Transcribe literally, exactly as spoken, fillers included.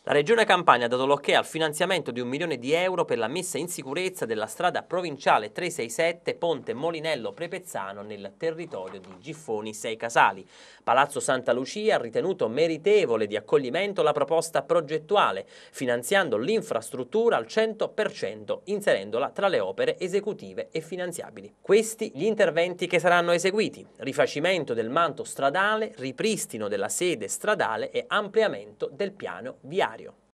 La Regione Campania ha dato l'ok al finanziamento di un milione di euro per la messa in sicurezza della strada provinciale trecentosessantasette Ponte Molinello Prepezzano nel territorio di Giffoni Sei Casali. Palazzo Santa Lucia ha ritenuto meritevole di accoglimento la proposta progettuale, finanziando l'infrastruttura al cento per cento, inserendola tra le opere esecutive e finanziabili. Questi gli interventi che saranno eseguiti: rifacimento del manto stradale, ripristino della sede stradale e ampliamento del piano viario.